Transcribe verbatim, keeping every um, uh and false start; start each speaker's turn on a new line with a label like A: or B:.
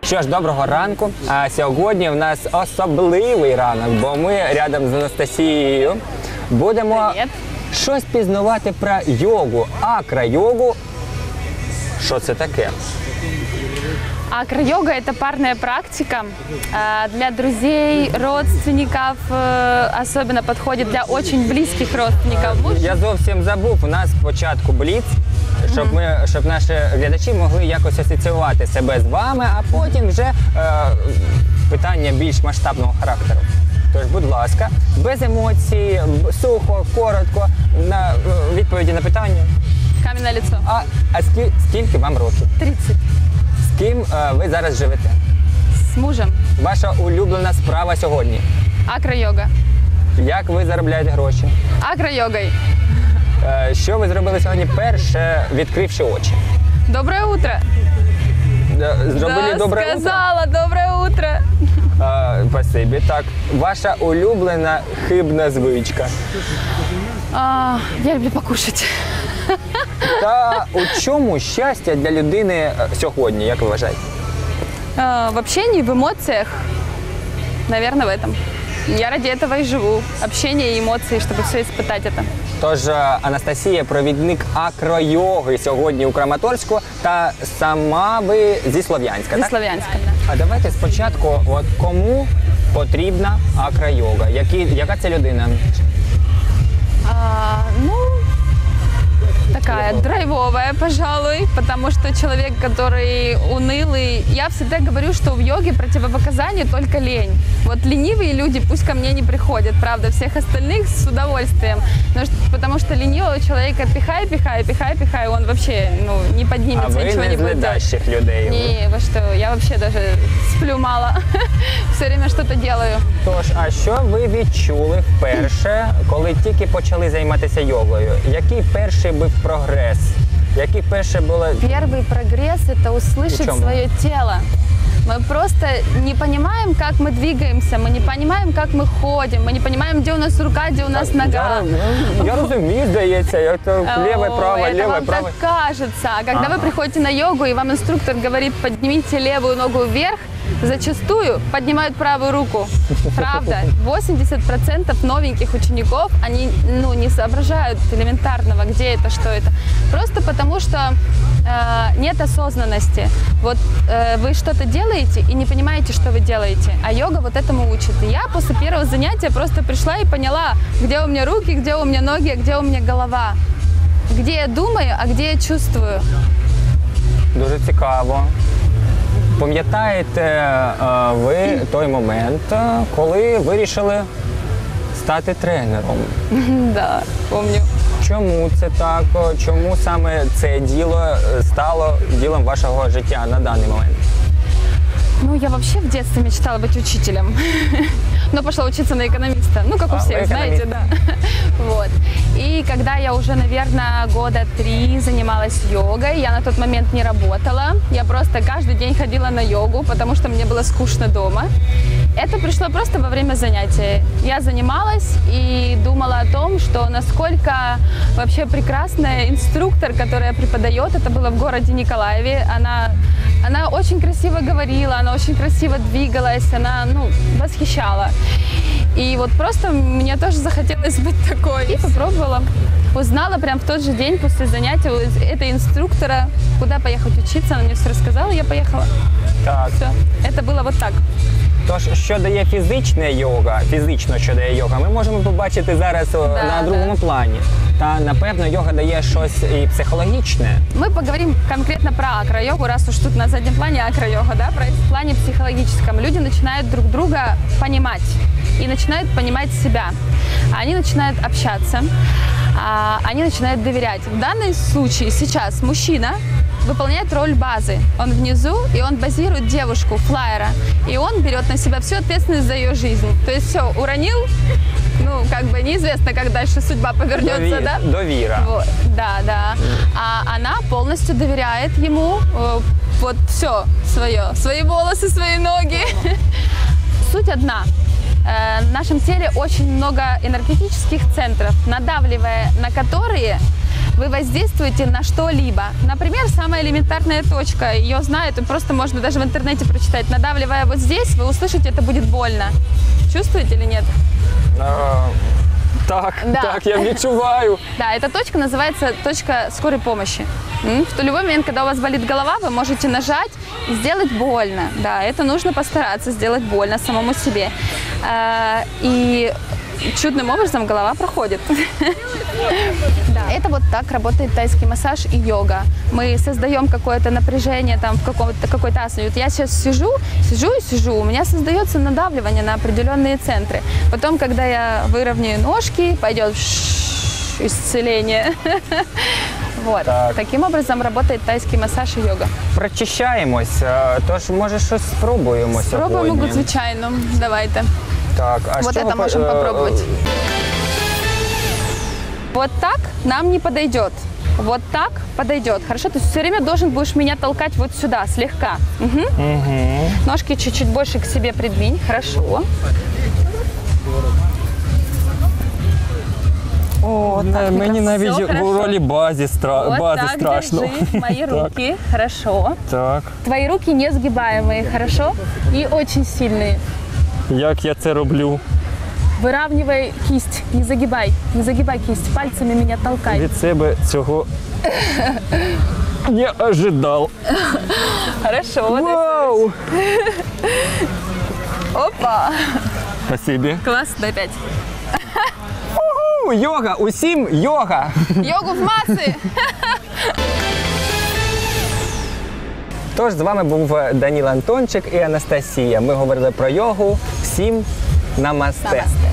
A: Що ж, доброго ранку. А сьогодні в нас особливий ранок, бо ми рядом з Анастасією будемо
B: Привіт.
A: щось пізнавати про йогу, акро-йогу. Що це таке?
B: Акро-йога – это парная практика э, для друзей, родственников, э, особенно подходит для очень близких родственников. Лучше-
A: Я зовсім забув, у нас спочатку бліц, щоб, ми, щоб наші глядачі могли якось асоціювати себе з вами, а потім вже е, питання більш масштабного характеру. Тож, будь ласка, без емоцій, б- сухо, коротко, на е, відповіді на питання.
B: Каменное лицо.
A: А, а скі, скільки вам років?
B: тридцать.
A: З ким е, ви зараз живете?
B: С мужем.
A: Ваша улюблена справа сьогодні?
B: Акро-йога.
A: Як ви заробляєте гроші?
B: Акро-йогой.
A: Е, що ви зробили сьогодні перше, відкривши очі?
B: Доброе утро.
A: Е, Зробили
B: Да,
A: добре утро?
B: сказала, доброе утро.
A: А, спасибі. Так, ваша улюблена хибна звичка.
B: А, я люблю покушать.
A: Та у чому щастя для людини е, сьогодні, як ви вважаєте?
B: А, в общении, в эмоциях, наверное, в этом. Я ради этого и живу. Общение и эмоции, чтобы все испытать это.
A: Тож е, Анастасія, провідник акро-йоги сьогодні у Краматорську, та сама ви зі Слов'янська,
B: Из
A: так?
B: Славянска, да.
A: А давайте спочатку, от кому потрібна акро-йога? Які, яка це людина?
B: А, ну, такая драйвовая, пожалуй, потому что человек, который унылый, я всегда говорю, что в йоге противопоказание только лень. Вот ленивые люди пусть ко мне не приходят, правда, всех остальных с удовольствием, потому что, потому что ленивого человека пихай, пихай, пихай, пихай, он вообще ну, не
A: А
B: поднимется,
A: ви
B: ничего
A: не
B: не
A: з
B: будет делать.
A: ледащих людей.
B: Не, вы что, я вообще даже сплю мало, все время что-то делаю.
A: Тож, а що ви відчули вперше, коли тільки почали займатися йогою? Який перший був прогрес? Який перший було...
B: Первый прогресс – это услышать
A: Почему?
B: свое тело. Мы просто не понимаем, как мы двигаемся, мы не понимаем, как мы ходим, мы не понимаем, где у нас рука, где у нас нога.
A: Я, ну, я розумію, здається, як то ліве,
B: О,
A: право,
B: это
A: ліве,
B: вам
A: право.
B: так кажется. А когда
A: Ага.
B: вы приходите на йогу, и вам инструктор говорит, поднимите левую ногу вверх, зачастую поднимают правую руку. Правда, восемьдесят процентов новеньких учеников, они ну, не соображают элементарного, где это, что это. Просто потому, что э, нет осознанности. Вот э, вы что-то делаете и не понимаете, что вы делаете. А йога вот этому учит. И я после первого занятия просто пришла и поняла, где у меня руки, где у меня ноги, где у меня голова. Где я думаю, а где я чувствую.
A: Дуже цікаво. Пам'ятаєте е, ви той момент, е, коли вирішили стати тренером?
B: Да, помню.
A: Чому це так? Чому саме це діло е, стало ділом вашого життя на даний момент?
B: Ну, я вообще в детстве мечтала быть учителем, но пошла учиться на экономиста, ну, как у
A: А,
B: всех,
A: вы
B: знаете, да. Вот. И когда я уже, наверное, года три занималась йогой, я на тот момент не работала, я просто каждый день ходила на йогу, потому что мне было скучно дома. Это пришло просто во время занятия. Я занималась и думала о том, что насколько вообще прекрасная инструктор, которая преподает, это было в городе Николаеве, она, она очень красиво говорила, она очень красиво двигалась, она ну, восхищала. И вот просто мне тоже захотелось быть такой. И попробовала. Узнала прям в тот же день после занятия у этой инструктора, куда поехать учиться. Она мне все рассказала, я поехала.
A: Так.
B: Все. Это было вот так.
A: Тож, що дає фізична йога, фізично, що дає йога, ми можемо побачити зараз о,
B: Да,
A: на другому
B: да.
A: плані. Та, напевно, йога дає щось і психологічне.
B: Мы поговорим конкретно про акро-йогу, раз уж тут на заднем плане акро-йога, да, про в плане психологическом. Люди начинают друг друга понимать и начинают понимать себя. Они начинают общаться, а, они начинают доверять. В данном случае сейчас мужчина выполняет роль базы. Он внизу, и он базирует девушку, флайера. И он берет на себя всю ответственность за ее жизнь. То есть все, уронил, ну, как бы неизвестно, как дальше судьба повернется,
A: Дові-
B: да?
A: Довіра.
B: Вот, да, да. А она полностью доверяет ему э, вот все свое, свои волосы, свои ноги. Суть одна. Э, В нашем теле очень много энергетических центров, надавливая на которые вы воздействуете на что-либо. Например, самая элементарная точка, ее знают, и просто можно даже в интернете прочитать. Надавливая вот здесь, вы услышите, это будет больно. Чувствуете или нет?
A: А, так,
B: Да.
A: так, я відчуваю.
B: Да, эта точка называется точка скорой помощи. М? В любой момент, когда у вас болит голова, вы можете нажать и сделать больно. Да, это нужно постараться сделать больно самому себе. А, И чудным образом голова проходит. Да. Это вот так работает тайский массаж и йога. Мы создаем какое-то напряжение там в каком-то, какой-то асане. Вот я сейчас сижу, сижу и сижу, у меня создается надавливание на определенные центры. Потом, когда я выровняю ножки, пойдет исцеление. Вот.
A: Так.
B: Таким образом работает тайский массаж и йога.
A: Прочищаємось, а, тож може щось спробуємо
B: Спробуємо,
A: сьогодні.
B: звичайно. Давайте.
A: Так, а
B: Вот
A: що
B: это
A: ви,
B: можем
A: е,
B: попробовать. Вот так нам не подойдет. Вот так подойдет. Хорошо? То есть все время должен будешь меня толкать вот сюда, слегка. Мгм.
A: Угу.
B: Ножки чуть-чуть больше к себе придвинь. Хорошо. О, так,
A: Мені
B: Мика,
A: навіть
B: всё
A: у
B: хорошо.
A: ролі базі, стра...
B: Вот
A: бази
B: так
A: страшно.
B: держи мои
A: Так.
B: руки. Хорошо.
A: Так,
B: Твои руки не сгибаемые, хорошо? И очень сильные.
A: як я це роблю?
B: Выравнивай кисть, не загибай, не загибай кисть, пальцами меня толкай.
A: Від себе цього не ожидав.
B: Хорошо. вот
A: Вау!
B: это. Опа.
A: Спасибі.
B: Класс, дай пять.
A: У, йога, усім йога.
B: Йогу в массы.
A: Тож з вами був Даніл Антончик і Анастасія. Ми говорили про йогу. Всім намасте.
B: Намасте.